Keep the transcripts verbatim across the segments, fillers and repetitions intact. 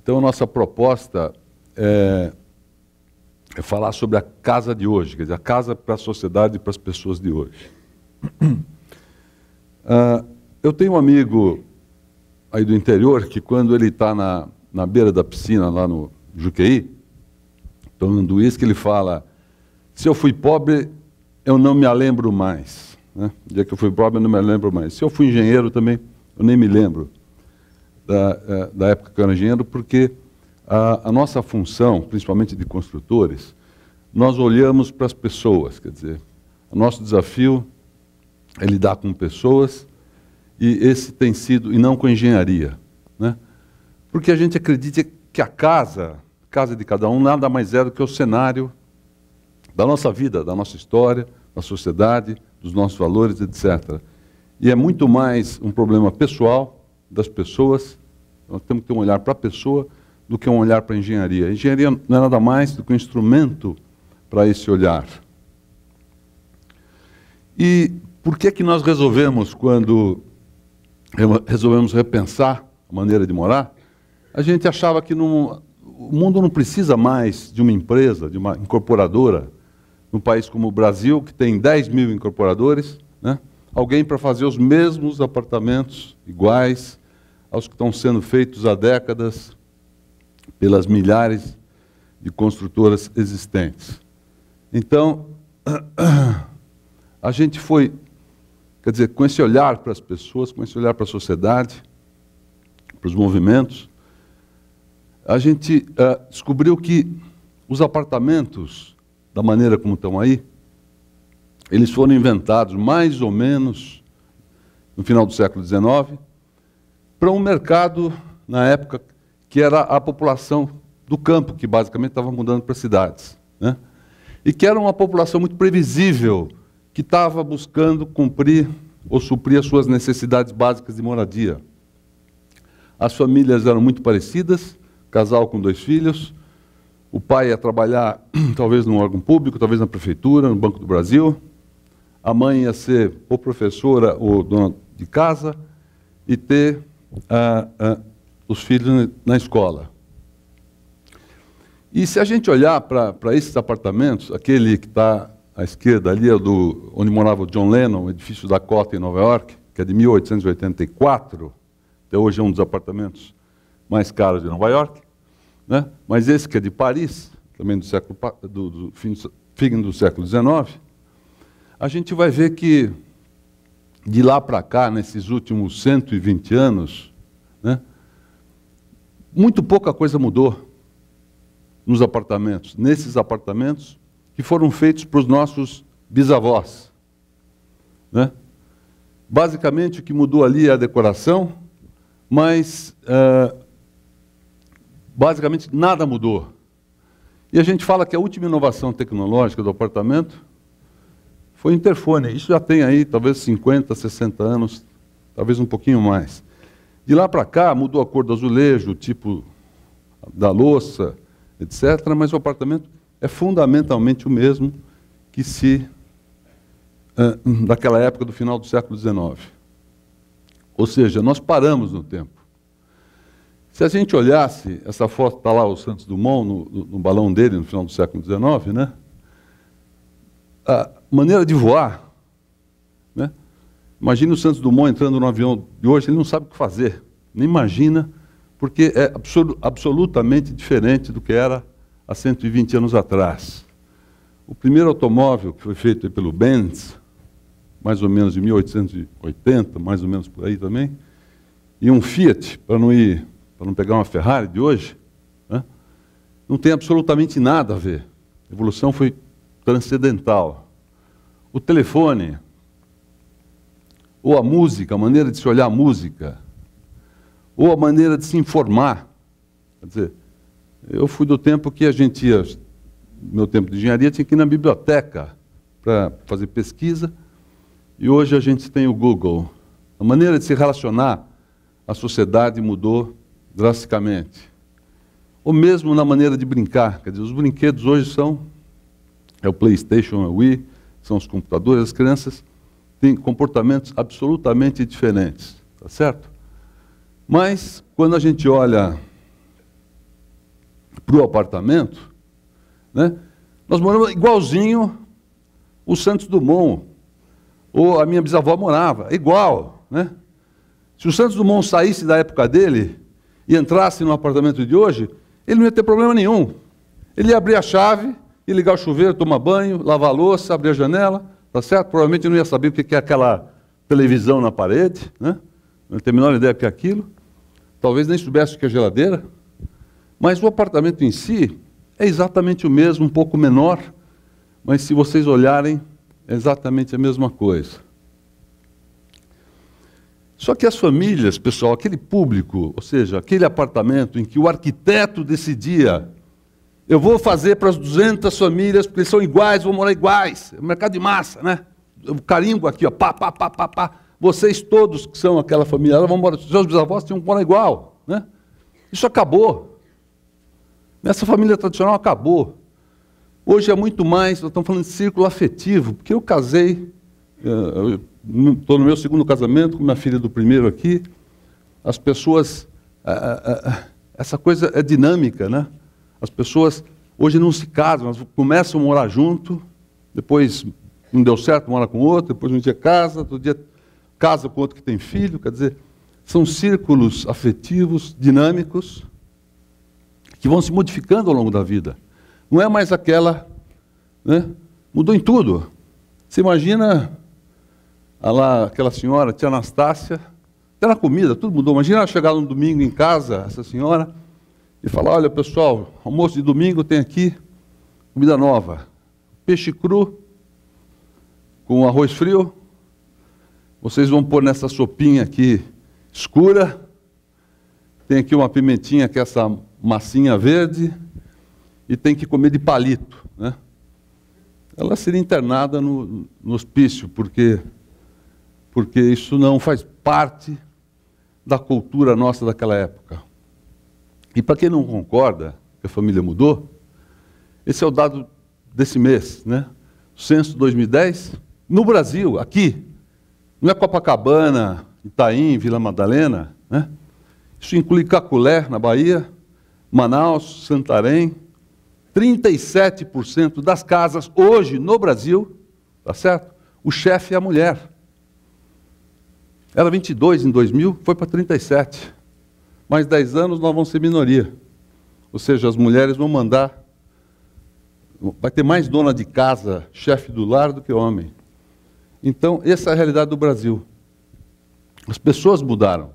Então, a nossa proposta é, é falar sobre a casa de hoje, quer dizer, a casa para a sociedade e para as pessoas de hoje. Uh, eu tenho um amigo aí do interior que, quando ele está na, na beira da piscina, lá no Juqueí, tomando uísque, ele fala: se eu fui pobre, eu não me lembro mais. Né? O dia que eu fui pobre, eu não me lembro mais. Se eu fui engenheiro também, eu nem me lembro da, da época que eu era engenheiro, porque a, a nossa função, principalmente de construtores, nós olhamos para as pessoas, quer dizer, o nosso desafio é lidar com pessoas, e esse tem sido, e não com engenharia, né? Porque a gente acredita que a casa, casa de cada um, nada mais é do que o cenário da nossa vida, da nossa história, da sociedade, dos nossos valores, etcétera. E é muito mais um problema pessoal das pessoas, nós temos que ter um olhar para a pessoa do que um olhar para a engenharia. A engenharia não é nada mais do que um instrumento para esse olhar. E por que que nós resolvemos, quando resolvemos repensar a maneira de morar, a gente achava que não, o mundo não precisa mais de uma empresa, de uma incorporadora, num país como o Brasil, que tem dez mil incorporadores, né? Alguém para fazer os mesmos apartamentos iguais aos que estão sendo feitos há décadas pelas milhares de construtoras existentes. Então, a gente foi, quer dizer, com esse olhar para as pessoas, com esse olhar para a sociedade, para os movimentos, a gente uh, descobriu que os apartamentos, da maneira como estão aí, eles foram inventados mais ou menos no final do século dezenove, para um mercado, na época, que era a população do campo, que basicamente estava mudando para cidades, né? E que era uma população muito previsível, que estava buscando cumprir ou suprir as suas necessidades básicas de moradia. As famílias eram muito parecidas, casal com dois filhos, o pai ia trabalhar talvez num órgão público, talvez na prefeitura, no Banco do Brasil, a mãe ia ser ou professora ou dona de casa e ter ah, ah, os filhos na escola. E se a gente olhar para esses apartamentos, aquele que está à esquerda ali é do, onde morava o John Lennon, o edifício Dakota em Nova York, que é de mil oitocentos e oitenta e quatro, até hoje é um dos apartamentos mais caros de Nova York, né? Mas esse que é de Paris, também do, século, do, do fim, fim do século dezenove, a gente vai ver que de lá para cá, nesses últimos cento e vinte anos, né, muito pouca coisa mudou nos apartamentos, nesses apartamentos que foram feitos para os nossos bisavós, né? Basicamente, o que mudou ali é a decoração, mas, uh, basicamente, nada mudou. E a gente fala que a última inovação tecnológica do apartamento foi o interfone. Isso já tem aí, talvez, cinquenta, sessenta anos, talvez um pouquinho mais. De lá para cá, mudou a cor do azulejo, o tipo da louça, etcétera, mas o apartamento é fundamentalmente o mesmo que se uh, daquela época do final do século dezenove. Ou seja, nós paramos no tempo. Se a gente olhasse, essa foto está lá, o Santos Dumont, no, no, no balão dele, no final do século dezenove, né? A maneira de voar, né? Imagina o Santos Dumont entrando no avião de hoje, ele não sabe o que fazer, nem imagina, porque é absolut, absolutamente diferente do que era há cento e vinte anos atrás. O primeiro automóvel que foi feito pelo Benz, mais ou menos em mil oitocentos e oitenta, mais ou menos por aí também, e um Fiat, para não ir, para não pegar uma Ferrari de hoje, né, não tem absolutamente nada a ver. A evolução foi transcendental. O telefone, ou a música, a maneira de se olhar a música, ou a maneira de se informar. Quer dizer, eu fui do tempo que a gente ia, no meu tempo de engenharia, tinha que ir na biblioteca para fazer pesquisa, e hoje a gente tem o Google. A maneira de se relacionar à sociedade mudou drasticamente. Ou mesmo na maneira de brincar. Quer dizer, os brinquedos hoje são, é o PlayStation, é o Wii, são os computadores, as crianças têm comportamentos absolutamente diferentes, tá certo? Mas, quando a gente olha para o apartamento, né? Nós moramos igualzinho o Santos Dumont, ou a minha bisavó morava, igual, né? Se o Santos Dumont saísse da época dele e entrasse no apartamento de hoje, ele não ia ter problema nenhum. Ele ia abrir a chave, ia ligar o chuveiro, tomar banho, lavar a louça, abrir a janela, tá certo? Provavelmente não ia saber o que é aquela televisão na parede, né? Não tem a menor ideia do que é aquilo. Talvez nem soubesse o que é geladeira. Mas o apartamento em si é exatamente o mesmo, um pouco menor, mas se vocês olharem, é exatamente a mesma coisa. Só que as famílias, pessoal, aquele público, ou seja, aquele apartamento em que o arquiteto decidia, eu vou fazer para as duzentas famílias, porque eles são iguais, vão morar iguais, é um mercado de massa, né? O carimbo aqui, ó, pá, pá, pá, pá, pá. Vocês todos que são aquela família, elas vão morar, seus bisavós tinham que morar igual, né? Isso acabou. Nessa família tradicional acabou. Hoje é muito mais, nós estamos falando de círculo afetivo, porque eu casei, estou no meu segundo casamento, com minha filha do primeiro aqui, as pessoas, essa coisa é dinâmica, né? As pessoas hoje não se casam, elas começam a morar junto, depois não deu certo, mora com outro, depois um dia casa, outro dia casa com outro que tem filho, quer dizer, são círculos afetivos, dinâmicos, que vão se modificando ao longo da vida. Não é mais aquela, né? Mudou em tudo. Você imagina a lá, aquela senhora, tia Anastácia, até na comida, tudo mudou. Imagina ela chegar no domingo em casa, essa senhora, e falar, olha pessoal, almoço de domingo tem aqui comida nova. Peixe cru, com arroz frio, vocês vão pôr nessa sopinha aqui escura, tem aqui uma pimentinha, que é essa massinha verde, e tem que comer de palito, né? Ela seria internada no, no hospício, porque, porque isso não faz parte da cultura nossa daquela época. E para quem não concorda que a família mudou, esse é o dado desse mês, né? Censo dois mil e dez, no Brasil, aqui, não é Copacabana, Itaim, Vila Madalena, né? Isso inclui Caculé, na Bahia, Manaus, Santarém. trinta e sete por cento das casas hoje no Brasil, tá certo? O chefe é a mulher. Era vinte e dois em dois mil, foi para trinta e sete. Mais dez anos nós vamos ser minoria. Ou seja, as mulheres vão mandar. Vai ter mais dona de casa, chefe do lar, do que homem. Então, essa é a realidade do Brasil. As pessoas mudaram.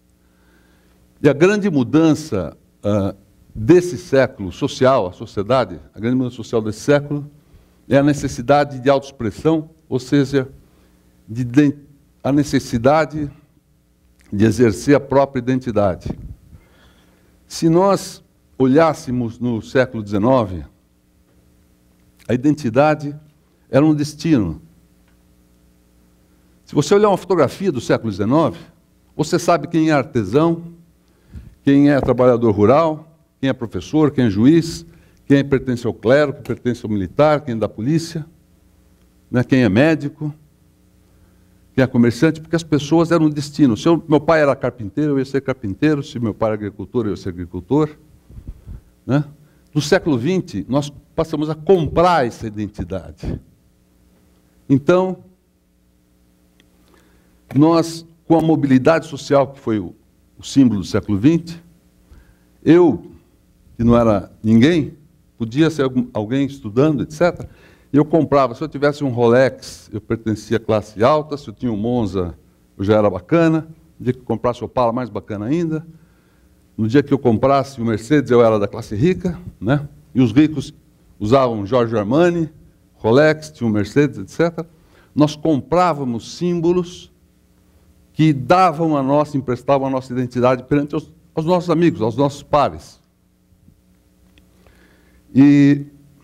E a grande mudança uh, desse século social, a sociedade, a grande mudança social desse século, é a necessidade de autoexpressão, ou seja, de, de, a necessidade de exercer a própria identidade. Se nós olhássemos no século dezenove, a identidade era um destino. Se você olhar uma fotografia do século dezenove, você sabe quem é artesão, quem é trabalhador rural, quem é professor, quem é juiz, quem pertence ao clero, quem pertence ao militar, quem é da polícia, né, quem é médico, quem é comerciante, porque as pessoas eram um destino. Se eu, meu pai era carpinteiro, eu ia ser carpinteiro, se meu pai era agricultor, eu ia ser agricultor. Né? No século vinte, nós passamos a comprar essa identidade. Então, nós, com a mobilidade social, que foi o, o símbolo do século vinte, eu, que não era ninguém, podia ser algum, alguém estudando, etcétera, e eu comprava. Se eu tivesse um Rolex, eu pertencia à classe alta. Se eu tinha um Monza, eu já era bacana. No dia que eu comprasse o Opala, mais bacana ainda. No dia que eu comprasse o Mercedes, eu era da classe rica, né? E os ricos usavam Giorgio Armani, Rolex, tinham Mercedes, etcétera. Nós comprávamos símbolos que davam a nossa, emprestavam a nossa identidade perante os, aos nossos amigos, aos nossos pares. E,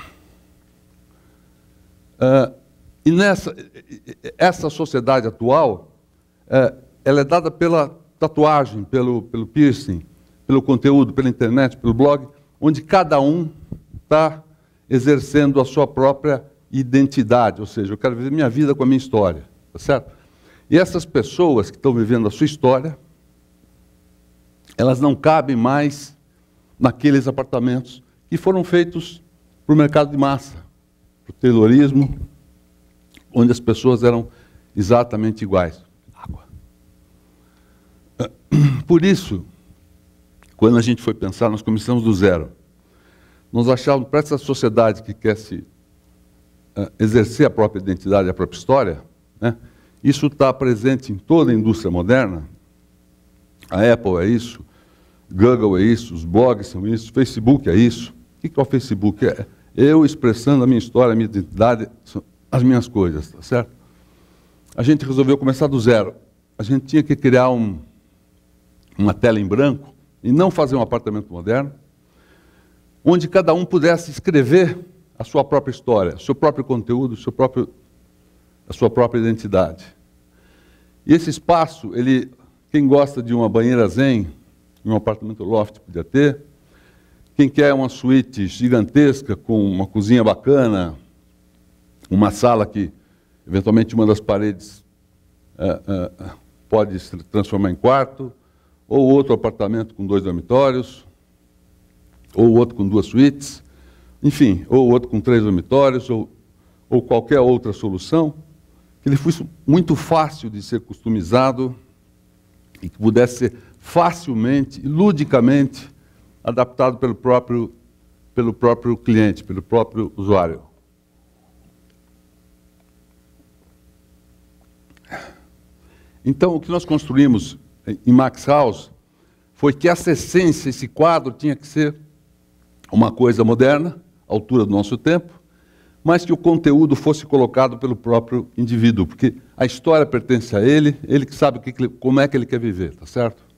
uh, e nessa essa sociedade atual, uh, ela é dada pela tatuagem, pelo, pelo piercing, pelo conteúdo, pela internet, pelo blog, onde cada um está exercendo a sua própria identidade, ou seja, eu quero viver minha vida com a minha história, tá certo? E essas pessoas que estão vivendo a sua história, elas não cabem mais naqueles apartamentos que foram feitos para o mercado de massa, para o taylorismo, onde as pessoas eram exatamente iguais. Água. Por isso, quando a gente foi pensar, nós começamos do zero. Nós achávamos, para essa sociedade que quer se uh, exercer a própria identidade, a própria história, né, isso está presente em toda a indústria moderna. A Apple é isso, Google é isso, os blogs são isso, Facebook é isso. O que é o Facebook? É eu expressando a minha história, a minha identidade, as minhas coisas, tá certo? A gente resolveu começar do zero. A gente tinha que criar um, uma tela em branco e não fazer um apartamento moderno, onde cada um pudesse escrever a sua própria história, o seu próprio conteúdo, o seu próprio, a sua própria identidade. E esse espaço, ele, quem gosta de uma banheira zen, em um apartamento loft podia ter, quem quer uma suíte gigantesca com uma cozinha bacana, uma sala que, eventualmente, uma das paredes uh, uh, pode se transformar em quarto, ou outro apartamento com dois dormitórios, ou outro com duas suítes, enfim, ou outro com três dormitórios, ou, ou qualquer outra solução, que ele fosse muito fácil de ser customizado e que pudesse ser facilmente e ludicamente adaptado pelo próprio, pelo próprio cliente, pelo próprio usuário. Então, o que nós construímos em Max House foi que essa essência, esse quadro, tinha que ser uma coisa moderna, à altura do nosso tempo, mas que o conteúdo fosse colocado pelo próprio indivíduo, porque a história pertence a ele, ele que sabe o que, como é que ele quer viver, tá certo?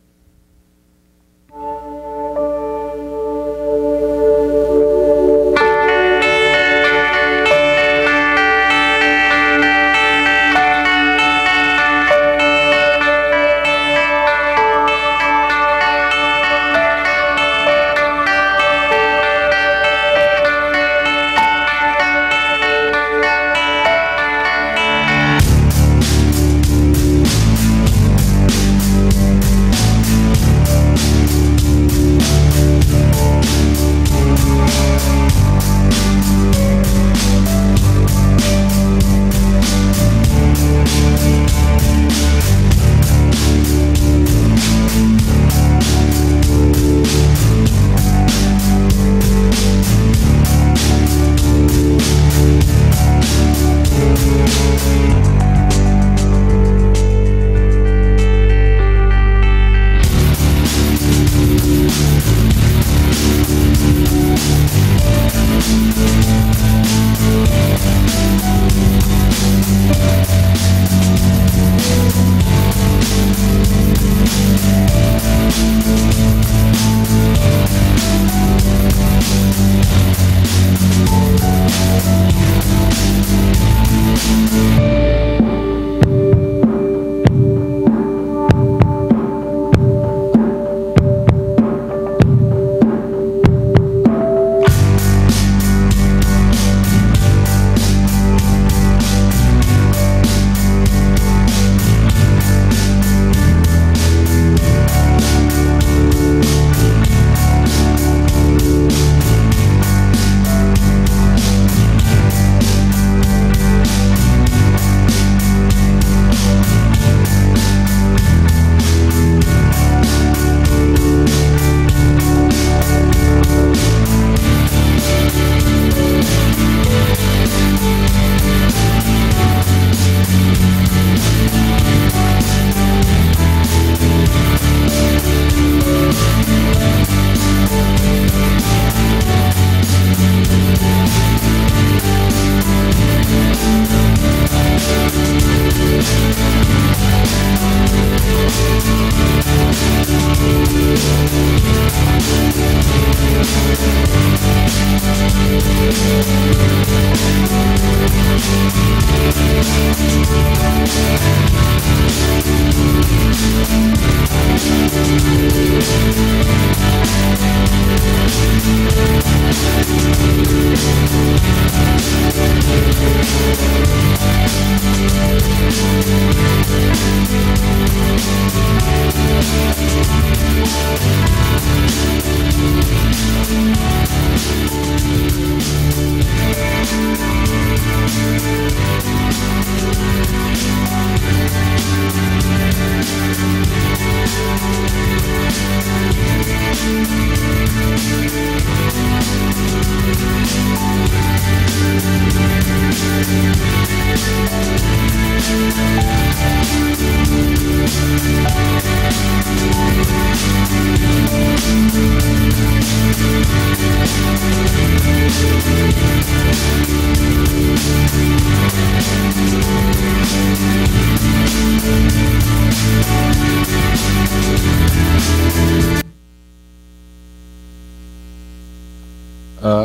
Ah,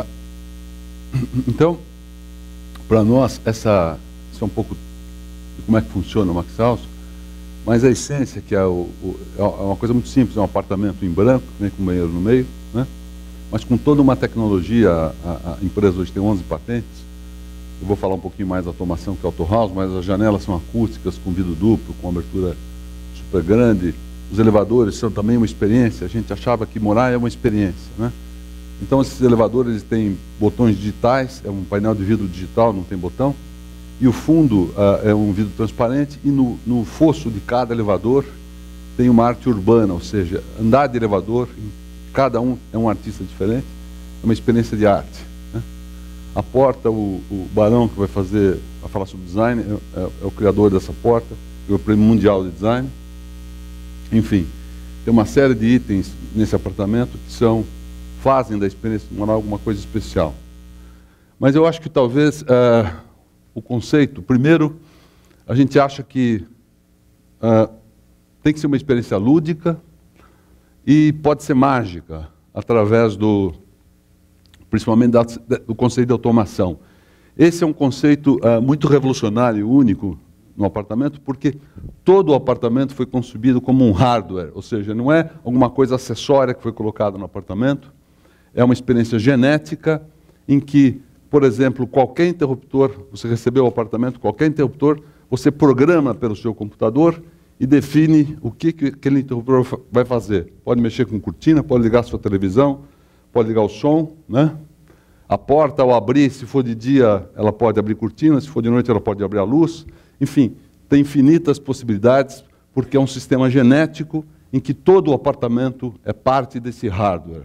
então, para nós, essa, isso é um pouco de como é que funciona o Max House, mas a essência, que é, o, o, é uma coisa muito simples, é um apartamento em branco, né, com banheiro no meio, né, mas com toda uma tecnologia. A, a, a empresa hoje tem onze patentes. Eu vou falar um pouquinho mais da automação, que é o Auto House, mas as janelas são acústicas, com vidro duplo, com abertura super grande. Os elevadores são também uma experiência. A gente achava que morar é uma experiência, né? Então, esses elevadores eles têm botões digitais, é um painel de vidro digital, não tem botão. E o fundo uh, é um vidro transparente, e no, no fosso de cada elevador tem uma arte urbana, ou seja, andar de elevador, cada um é um artista diferente, é uma experiência de arte, né? A porta, o, o Barão, que vai fazer, vai falar sobre design, é, é, é o criador dessa porta, é o Prêmio Mundial de Design. Enfim, tem uma série de itens nesse apartamento que são, fazem da experiência de morar alguma coisa especial. Mas eu acho que talvez uh, o conceito, primeiro, a gente acha que uh, tem que ser uma experiência lúdica e pode ser mágica, através do, principalmente da, do conceito de automação. Esse é um conceito uh, muito revolucionário e único no apartamento, porque todo o apartamento foi concebido como um hardware, ou seja, não é alguma coisa acessória que foi colocada no apartamento, é uma experiência genética em que, por exemplo, qualquer interruptor, você recebeu o apartamento, qualquer interruptor, você programa pelo seu computador e define o que, que aquele interruptor vai fazer. Pode mexer com cortina, pode ligar a sua televisão, pode ligar o som, né? A porta, ao abrir, se for de dia, ela pode abrir cortina, se for de noite, ela pode abrir a luz. Enfim, tem infinitas possibilidades, porque é um sistema genético em que todo o apartamento é parte desse hardware.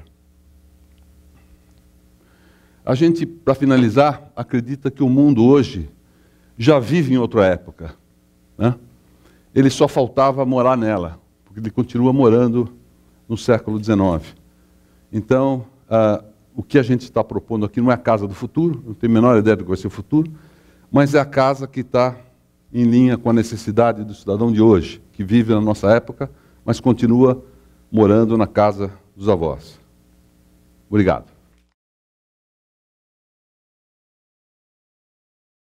A gente, para finalizar, acredita que o mundo hoje já vive em outra época, né? Ele só faltava morar nela, porque ele continua morando no século dezenove. Então, ah, o que a gente está propondo aqui não é a casa do futuro, não tenho a menor ideia do que vai ser o futuro, mas é a casa que está em linha com a necessidade do cidadão de hoje, que vive na nossa época, mas continua morando na casa dos avós. Obrigado.